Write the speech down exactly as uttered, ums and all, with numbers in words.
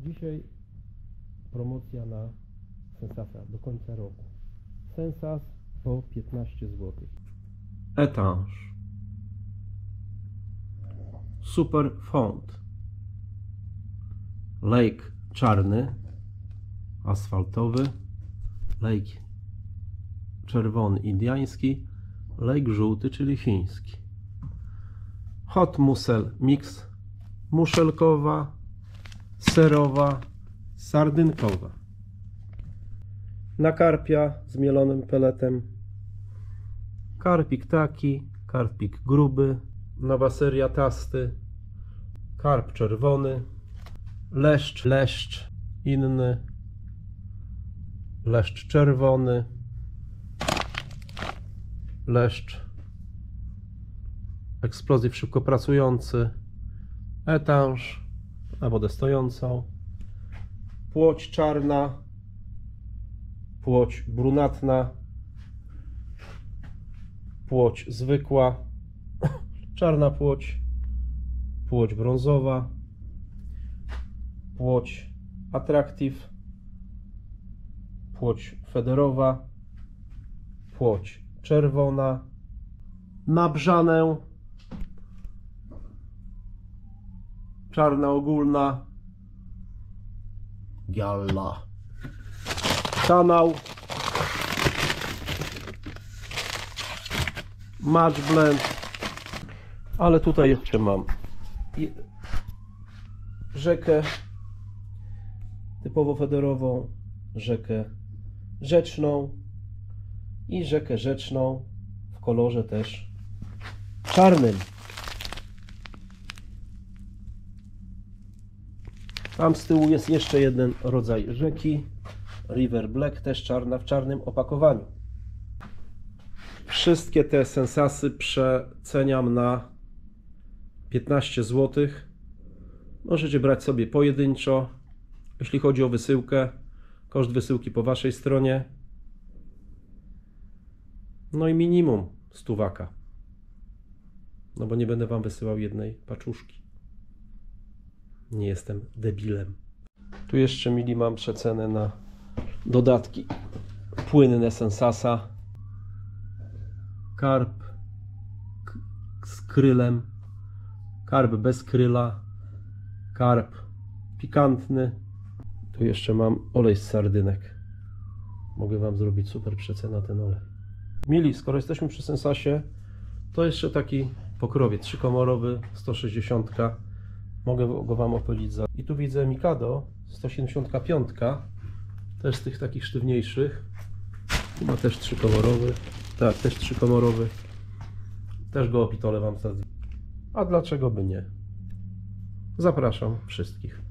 Dzisiaj promocja na Sensasa do końca roku. Sensas po piętnaście złotych. Etanche. Super Font. Lake czarny, asfaltowy. Lake czerwony, indyjski. Lake żółty, czyli chiński. Hot Mussel Mix. Muszelkowa, serowa, sardynkowa. Na karpia z mielonym peletem. Karpik taki, karpik gruby. Nowa seria tasty. Karp czerwony. Leszcz, leszcz inny. Leszcz czerwony. Leszcz eksplozyw szybko pracujący. Etanche na wodę stojącą. Płoć czarna. Płoć brunatna. Płoć zwykła. Czarna płoć. Płoć brązowa. Płoć Attractive. Płoć federowa. Płoć czerwona. Nabrzanę. Czarna ogólna. Gialla. Kanał. Match blend. Ale tutaj jeszcze mam rzekę typowo federową, rzekę rzeczną i rzekę rzeczną w kolorze też czarnym. Tam z tyłu jest jeszcze jeden rodzaj rzeki, River Black, też czarna w czarnym opakowaniu. Wszystkie te Sensasy przeceniam na piętnaście złotych. Możecie brać sobie pojedynczo. Jeśli chodzi o wysyłkę, koszt wysyłki po waszej stronie. No i minimum stówaka. No bo nie będę wam wysyłał jednej paczuszki. Nie jestem debilem. Tu jeszcze mili mam przecenę na dodatki płynne Sensasa. Karp z krylem. Karp bez kryla. Karp pikantny. Tu jeszcze mam olej z sardynek. Mogę wam zrobić super przecenę na ten olej. Mili, skoro jesteśmy przy Sensasie, to jeszcze taki pokrowiec trzykomorowy sto sześćdziesiąt. Mogę go wam opylić za... I tu widzę Mikado sto siedemdziesiąt pięć. Też z tych takich sztywniejszych. Tu ma też trzykomorowy. Tak, też trzykomorowy. Też go opitolę wam za... A dlaczego by nie? Zapraszam wszystkich.